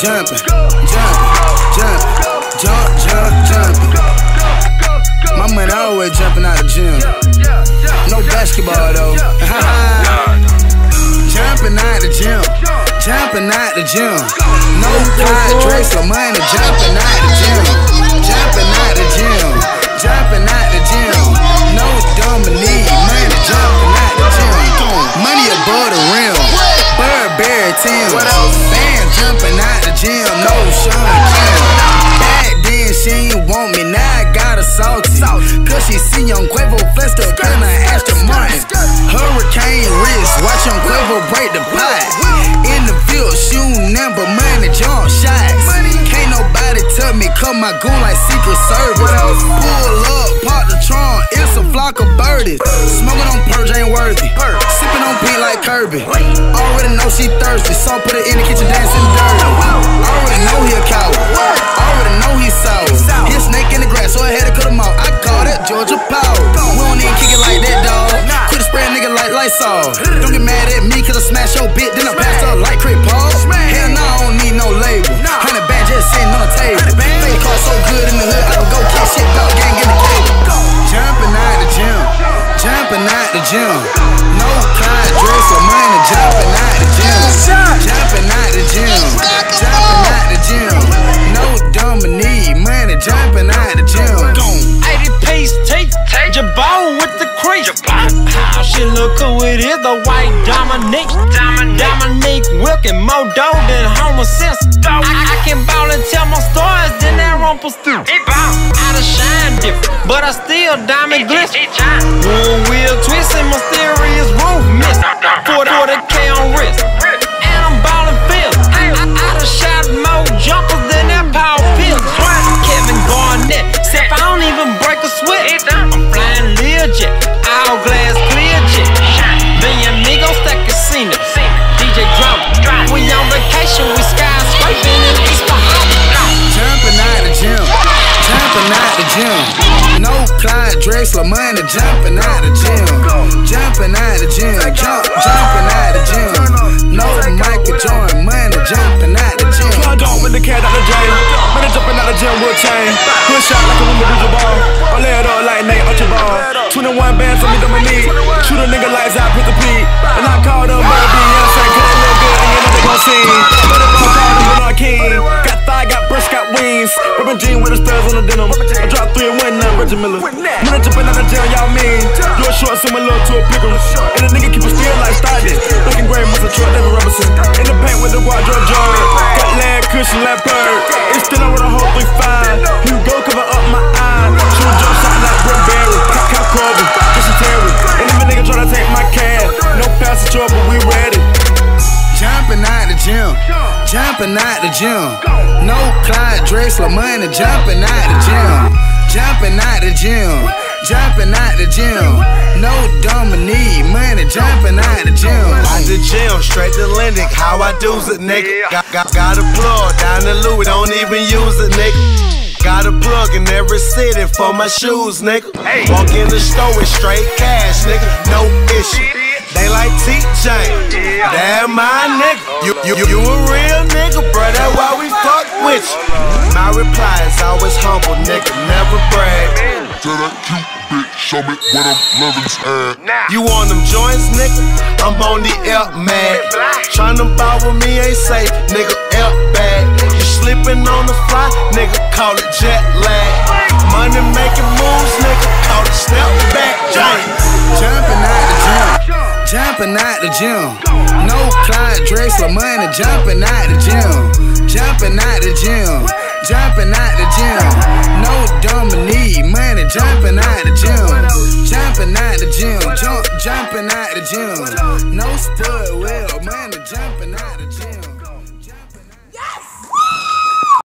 jumping, jumping. My money always jumping out the gym. No basketball though. Jumping out the gym, jumping out the gym. No Clyde Drexler money, jumping out the gym, jumping out the gym, jumping out the gym. No Dominique money, jumping out the gym. Money above the rim, Burberry Tim. Bam, jumping out the gym, no Sean Kim. Back then she ain't want me, now I got her salty. Cause she see young Quavo flex up in her Aston Martin. Hurricane wrist, watch young Quavo break the pot. In the field, shooting number money, jump shots. Can't nobody tell me, cut my goon like Secret Service. Pull up, park the trunk, it's a flock of birdies. Smoking on purge ain't worthy, sipping on pink like Kirby. Already know she thirsty, so put her in the kitchen dancing dirty. Already know he a coward, already know he sour. He a snake in the grass, so I had to cut him out. I call that Georgia power. We don't even kick it like that, dog. Quit spraying nigga like Lysol. Don't get mad at me cause I smash your bitch, then I pass up like Crit Paul. Hell no, I don't need no label. 100 band just sitting on the table. Fake car so good in the hood, I can go kick shit, dog gang in the cable. Jumping out the gym, jumping out the gym. No Clyde Drexler money, jumping out the gym, jumping out the gym, jumping out the gym. No Dominique money, jumping out the gym. 80-piece teeth, Jabot with the crease. How she look cool, it is the white Dominique. Dominique Wilkin, more dough than Homer Simpson. I can ball and tell my stories, then that rumple stew. I done shine different, but I still diamond glisten. One wheel twisting, mysterious roof missing. 40K on wrist, and I'm ballin' field. I done shot more jumpers than that Paul Pierce. Kevin Garnett, except I don't even break a sweat. I'm flying Learjet, all glass clear jet. Million amigos that casino, DJ drama. We on vacation, we skyscraping in East Bahama. Jumping out the gym, jumping out the gym. No Clyde Drexler money, jumping out the gym, jumping out the gym, jumping out the gym. No Michael Jordan money, jumping out the gym. Plug on with the cat out the jail, man, jumping out the gym with a chain. Push out like a woman do the ball, I lay it up like Nate Archibald. 21 bands on me, Dominique. Shoot a nigga lights out, put the peak. And I called up my Beyonce, cause they look good and you know they gon' sing. But if I call them Bernard King, got thigh, got breast, got wings. Rippin' jean with the studs on the denim. I dropped 3 and 1, 9, Reggie Miller. Man, I'm jumping out the jail, y'all mean. You're short, similar to a pickle. And a nigga keep it still like Stockton. Looking great, muscle truck, David Robinson. In the paint with the wardrobe jar. Got lag, cushion, lap bird. It's still on with a whole 3-5. You go cover up my eye. Shoot a jump shot like Brett Barry. Cap Corbin, Christian Terry. And if a nigga try to take my cash, no passage up, but we ready. Jumping out the gym, jumping out the gym. No Clyde Drexler money, jumping out the gym, jumping out the gym, jumping out the gym. No Dominique money, jumping out the gym. Out the gym, straight to Lindic, how I do's it, nigga. Got a plug down the Louis, don't even use it, nigga. Got a plug in every city for my shoes, nigga. Walk in the store with straight cash, nigga, no issue. They like TJ, that my nigga. You a real nigga, bro, that's why we fuck with you. My reply is always humble, nigga, never brag. Tell that cute bitch, show me what I'm loving's at. You want them joints, nigga? I'm on the L mag. Tryna ball with me ain't safe, nigga, L bag. You slipping on the fly, nigga, call it jet lag. Money making moves, nigga, call it snap back, jumping out the gym, jumping out the gym. No Clyde Drexler money, jumping out the gym, jumping out the gym, jumping out the gym. No Dominique money, jumping out the gym, jumping out the gym, jumping out the gym.